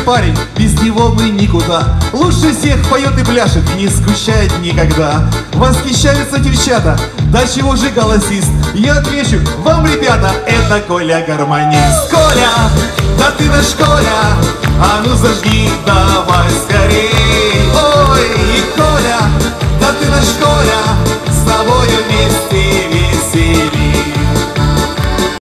парень, без него мы никуда. Лучше всех поет и пляшет, не скучает никогда. Восхищаются девчата, да чего же голосист. Я отвечу вам, ребята, это Коля гармонист. Коля, да ты наш Коля, а ну зажги давай скорей.